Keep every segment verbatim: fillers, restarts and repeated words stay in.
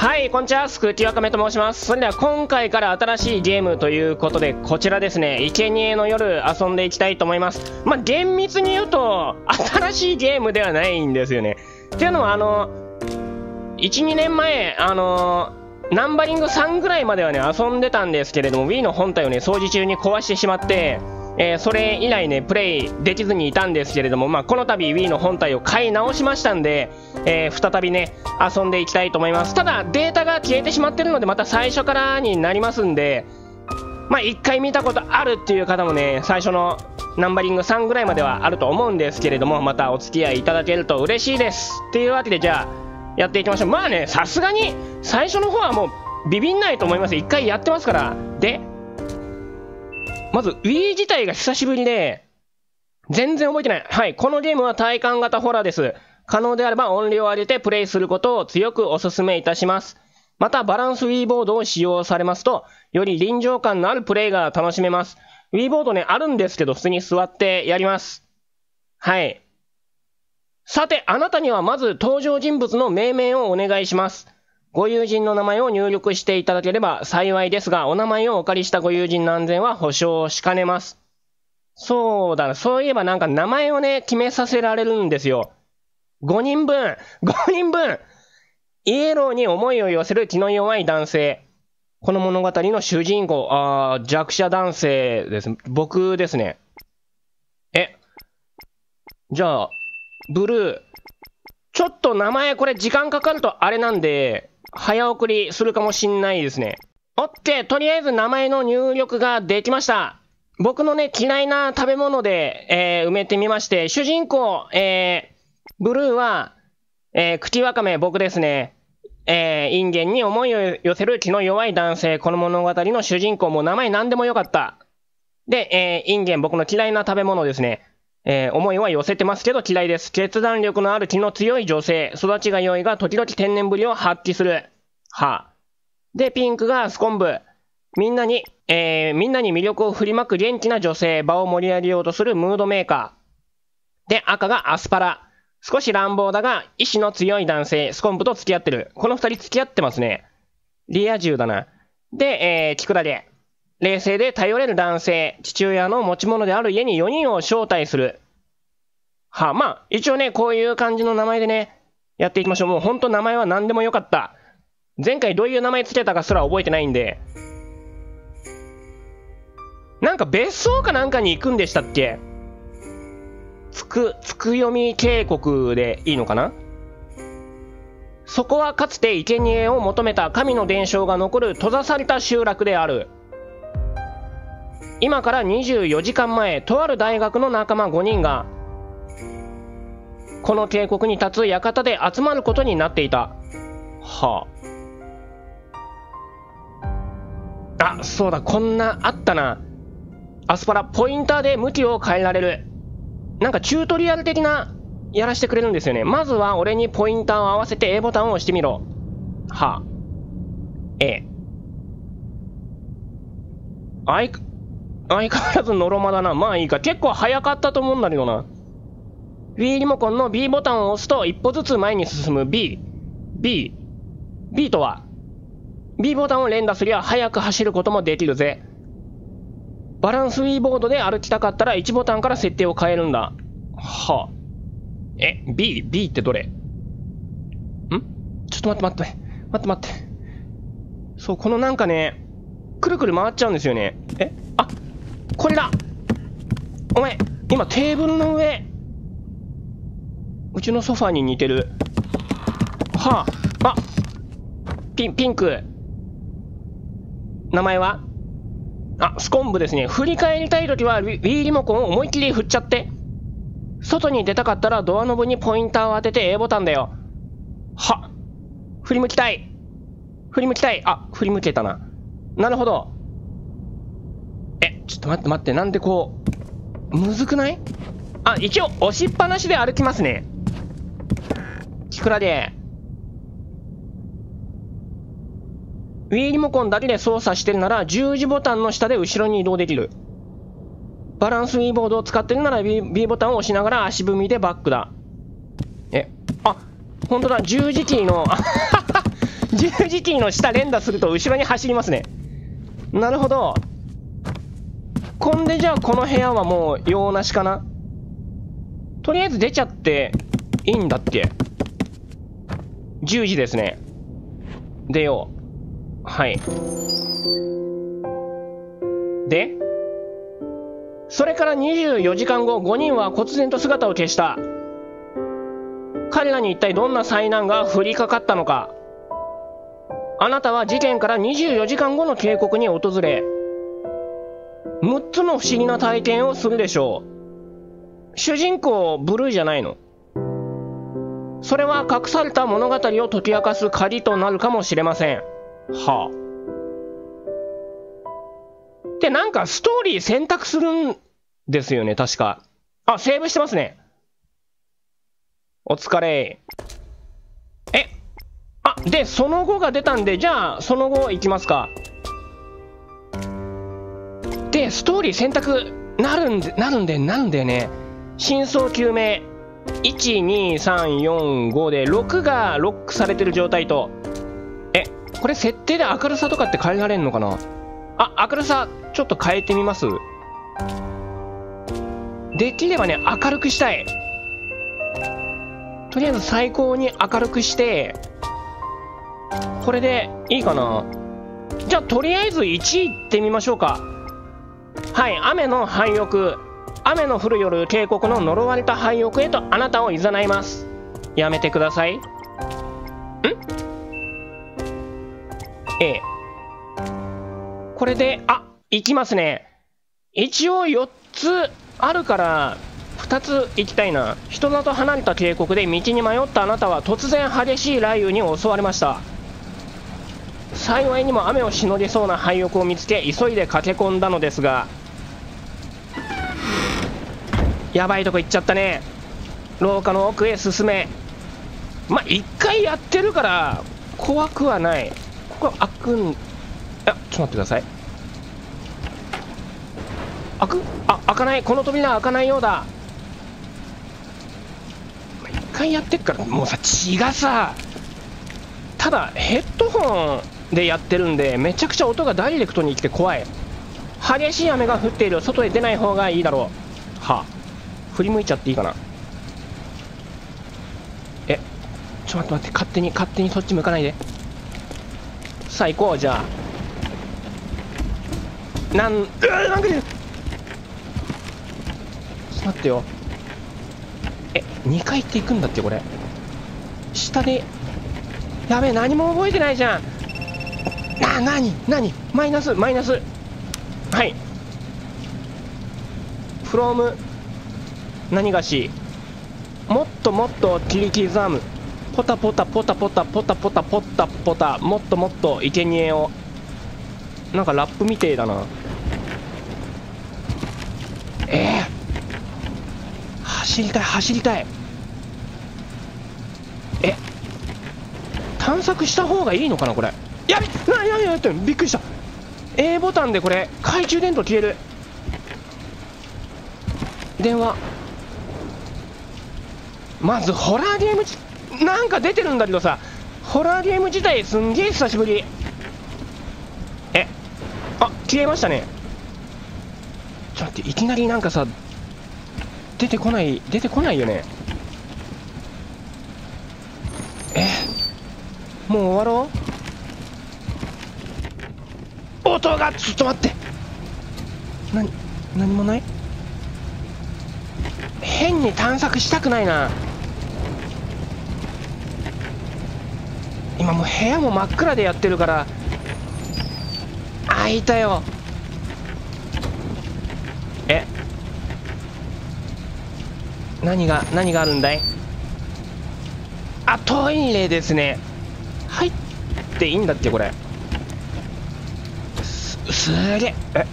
はい、こんにちは、スクーティワカメと申します。それでは今回から新しいゲームということで、こちらですね、生贄の夜遊んでいきたいと思います。まあ、厳密に言うと、新しいゲームではないんですよね。っていうのは、あの、いち、にねんまえ、あの、ナンバリングさんぐらいまではね、遊んでたんですけれども、Wii の本体をね、掃除中に壊してしまって、えー、それ以来ね、プレイできずにいたんですけれども、まあ、この度 Wii の本体を買い直しましたんで、えー、再びね、遊んでいきたいと思います。ただ、データが消えてしまってるので、また最初からになりますんで、まあ、いっかい見たことあるっていう方もね、最初のナンバリングさんぐらいまではあると思うんですけれども、またお付き合いいただけると嬉しいです。っていうわけで、じゃあ、やっていきましょう。まあね、さすがに、最初の方はもう、ビビんないと思います。いっかいやってますから。で、まず Wii 自体が久しぶりで、全然覚えてない。はい、このゲームは体感型ホラーです。可能であれば音量を上げてプレイすることを強くお勧めいたします。また、バランス Wii ボードを使用されますと、より臨場感のあるプレイが楽しめます。Wii ボードね、あるんですけど、普通に座ってやります。はい。さて、あなたにはまず登場人物の命名をお願いします。ご友人の名前を入力していただければ幸いですが、お名前をお借りしたご友人の安全は保証しかねます。そうだな、そういえばなんか名前をね、決めさせられるんですよ。ごにんぶん、ごにんぶんイエローに思いを寄せる気の弱い男性。この物語の主人公、あー、弱者男性です。僕ですね。え、じゃあ、ブルー。ちょっと名前これ時間かかるとあれなんで、早送りするかもしんないですね。オッケー、とりあえず名前の入力ができました。僕のね、嫌いな食べ物で、えー、埋めてみまして、主人公、えー、ブルーは、えー、茎わかめ、僕ですね。えー、インゲンに思いを寄せる気の弱い男性、この物語の主人公も名前何でもよかった。で、えー、インゲン、僕の嫌いな食べ物ですね。えー、思いは寄せてますけど嫌いです。決断力のある気の強い女性。育ちが良いが時々天然ぶりを発揮する。はあ。で、ピンクがスコンブ。みんなに、えー、みんなに魅力を振りまく元気な女性。場を盛り上げようとするムードメーカー。で、赤がアスパラ。少し乱暴だが、意志の強い男性。スコンブと付き合ってる。この二人付き合ってますね。リア充だな。で、えー、キクラゲ。冷静で頼れる男性。父親の持ち物である家によにんを招待する。はあ、まあ、一応ね、こういう感じの名前でね、やっていきましょう。もうほんと名前は何でもよかった。前回どういう名前つけたかすら覚えてないんで。なんか別荘かなんかに行くんでしたっけ？つく、つくよみ渓谷でいいのかな？そこはかつて生贄を求めた神の伝承が残る閉ざされた集落である。今からにじゅうよじかんまえ、とある大学の仲間ごにんが、この渓谷に立つ館で集まることになっていた。はあ。あ、そうだ、こんな、あったな。アスパラ、ポインターで向きを変えられる。なんかチュートリアル的な、やらせてくれるんですよね。まずは俺にポインターを合わせて A ボタンを押してみろ。はあ。A。相、相変わらずのろまだな。まあいいか。結構早かったと思うんだけどな。Wii リモコンの B ボタンを押すと一歩ずつ前に進む B。B。B とは B ボタンを連打すりゃ早く走ることもできるぜ。バランス Wii ボードで歩きたかったらいちボタンから設定を変えるんだ。はあ。え、B、B ってどれ？ん？ちょっと待って待って。待って待って。そう、このなんかね、くるくる回っちゃうんですよね。え？あ、これだ！お前、今テーブルの上、うちのソファーに似てる。はあ、あ、ピン、ピンク。名前は？あ、スコンブですね。振り返りたいときは Wii リモコンを思いっきり振っちゃって。外に出たかったらドアノブにポインターを当てて A ボタンだよ。は、振り向きたい。振り向きたい。あ、振り向けたな。なるほど。え、ちょっと待って待って。なんでこう、むずくない？あ、一応押しっぱなしで歩きますね。キクラゲ。Wii リモコンだけで操作してるなら十字ボタンの下で後ろに移動できる。バランス Wii ボードを使ってるなら B, B ボタンを押しながら足踏みでバックだ。え、あ、ほんとだ、十字キーの、十十字キーの下連打すると後ろに走りますね。なるほど。こんでじゃあこの部屋はもう用なしかな。とりあえず出ちゃっていいんだっけ。じゅうじですね。出よう。はい。でそれからにじゅうよじかんご、ごにんは忽然と姿を消した。彼らに一体どんな災難が降りかかったのか。あなたは事件からにじゅうよじかんごの渓谷に訪れ、むっつの不思議な体験をするでしょう。主人公ブルーじゃないの？それは隠された物語を解き明かす鍵となるかもしれません。はあ。で、なんかストーリー選択するんですよね、確か。あ、セーブしてますね。お疲れ。え、あ、で、その後が出たんで、じゃあ、その後いきますか。で、ストーリー選択なるんで、なるんで、なるんだよね。真相究明。いち、に、さん、よん、ごで、ろくがロックされてる状態と、え、これ設定で明るさとかって変えられんのかな。あ、明るさ、ちょっと変えてみます。できればね、明るくしたい。とりあえず最高に明るくして、これでいいかな。じゃあ、とりあえずいちいってみましょうか。はい、雨の廃屋。雨の降る夜、渓谷の呪われた廃屋へとあなたを誘います。やめてください。ん ?A。これで、あ、行きますね。一応よっつあるから、ふたつ行きたいな。人里離れた渓谷で道に迷ったあなたは突然激しい雷雨に襲われました。幸いにも雨をしのぎそうな廃屋を見つけ、急いで駆け込んだのですが、やばいとこ行っちゃったね。廊下の奥へ進め。まあ、一回やってるから怖くはない。ここ開くん、あ、ちょっと待ってください。開く？あ、開かない。この扉開かないようだ。一回やってっからもうさ、血がさ、ただヘッドホンでやってるんでめちゃくちゃ音がダイレクトに来て怖い。激しい雨が降っている。外へ出ない方がいいだろう。はあ、振り向いちゃっていいかな。え、ちょっと待って待って、勝手に勝手にそっち向かないで。さあ行こう。じゃあ、なん、うわ、なんかね、ちょっと待ってよ。え、にかいって行くんだってこれ。下で、やべえ、何も覚えてないじゃん。な、なになに、マイナスマイナス。はい、フロム何がし、もっともっと切り刻む。ポタポタポタポタポタポタポタポタ、もっともっと生贄を。なんかラップみてえだな。えー、走りたい走りたい。え、探索した方がいいのかなこれ。やべ、なになになに、びっくりした。 A ボタンでこれ懐中電灯消える。電話。まずホラーゲームじ、なんか出てるんだけどさ、ホラーゲーム自体すんげえ久しぶり。え、あ、消えましたね。ちょっと待って、いきなりなんかさ、出てこない出てこないよね。え、もう終わろう。音が、ちょっと待って、な、何もない。変に探索したくないな。今もう部屋も真っ暗でやってるから。あ、いたよ。え、何が何があるんだい。あ、トイレですね。入っていいんだってこれ。す、すげえ。え、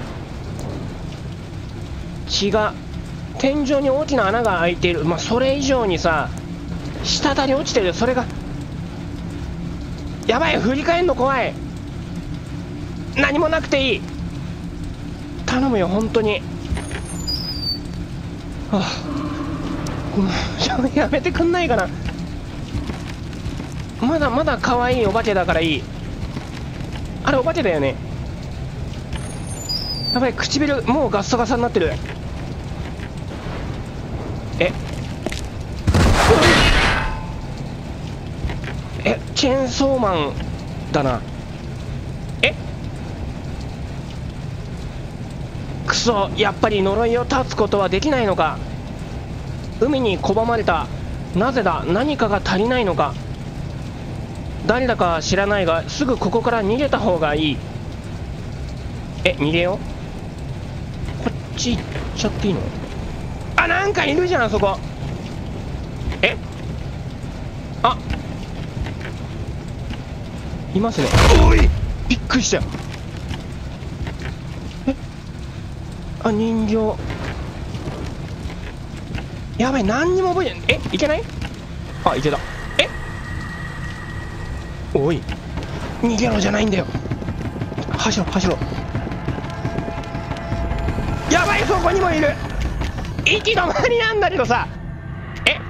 血が天井に大きな穴が開いている。まあそれ以上にさ、滴り落ちてる。それがやばい。振り返んの怖い。何もなくていい。頼むよ本当に。はあ、ごめん、やめてくんないかな。 まだまだ可愛いお化けだからいい。あれお化けだよね。やばい、唇もうガッサガサになってる。ええチェーンソーマンだな。えくそ、やっぱり呪いを断つことはできないのか。海に拒まれた。なぜだ、何かが足りないのか。誰だか知らないがすぐここから逃げた方がいい。え逃げよう。こっち行っちゃっていいの。あ、なんかいるじゃんそこ。えあいますね。おいびっくりしたよ。えあ人形やばい、何にも覚えてない。えいけない。あいけた。えおい逃げろじゃないんだよ。走ろ走ろ。やばい、そこにもいる。行き止まりなんだけどさ。え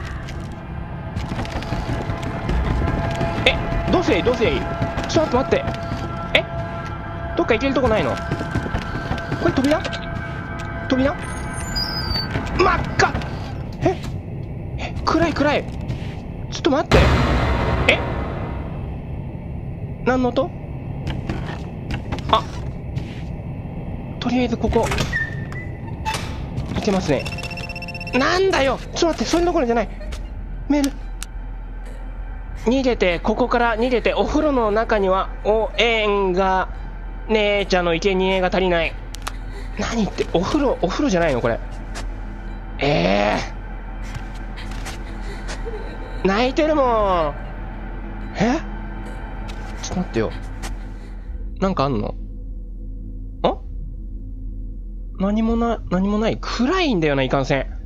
えどうせいいどうせいい。ちょっと待って。えどっか行けるとこないの。これ扉扉真っ赤。ええ暗い暗い。ちょっと待って。え何の音。あとりあえずここいけますね。なんだよちょっと待って、それどころじゃない。メール逃げて、ここから逃げて。お風呂の中にはおえんが姉ちゃんの生贄が足りない。何言って、お風呂お風呂じゃないのこれ。ええー、泣いてるもん。えちょっと待ってよ、なんかあんの。あ何もな何もない。暗いんだよな、いかんせん。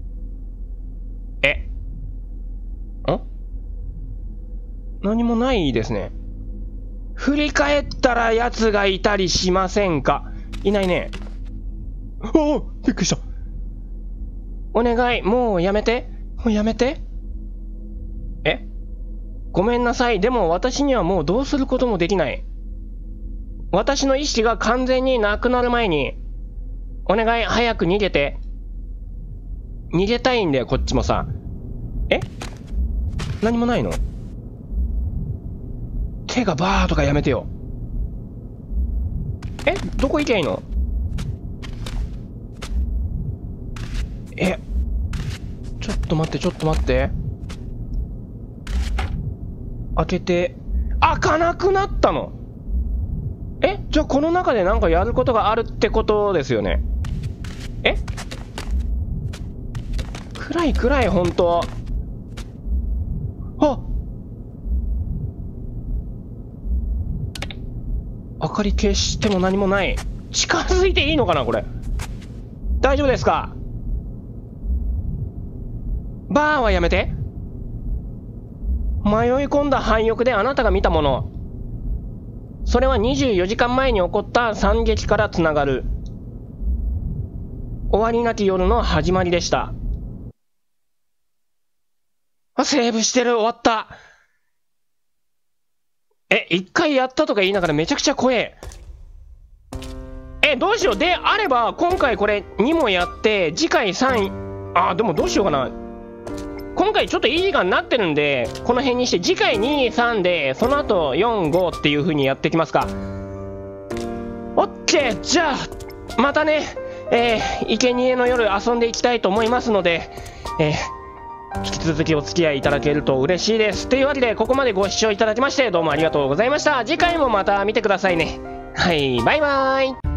えん何もないですね。振り返ったら奴がいたりしませんか。いないね。おおびっくりした。お願いもうやめて、もうやめて。えごめんなさい。でも私にはもうどうすることもできない。私の意識が完全になくなる前にお願い、早く逃げて。逃げたいんだよこっちもさ。え何もないの。手がバーとかやめてよ。えどこ行けばいいの。えちょっと待ってちょっと待って。開けて、開かなくなったの。えじゃあこの中でなんかやることがあるってことですよね。え暗い暗い、ほんと。あ明かり消しても何もない。近づいていいのかなこれ。大丈夫ですか。バーはやめて。迷い込んだ廃屋であなたが見たもの、それはにじゅうよじかんまえに起こった惨劇からつながる終わりなき夜の始まりでした。あ、セーブしてる。終わった。え、一回やったとか言いながらめちゃくちゃ怖え。え、どうしよう。であれば今回これにもやって次回さんい。あ、でもどうしようかな。今回ちょっといい時間になってるんでこの辺にして、次回に、さんでその後よん、ごっていう風にやっていきますか。オッケー。じゃあまたね、えー、生贄の夜遊んでいきたいと思いますので、えー、引き続きお付き合いいただけると嬉しいです。というわけでここまでご視聴いただきましてどうもありがとうございました。次回もまた見てくださいね。はい、バイバーイ。